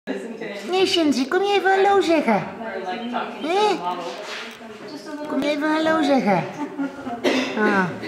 Nee, Shinzi, kom je even hallo zeggen? Hé? Kom je even hallo zeggen? Ah.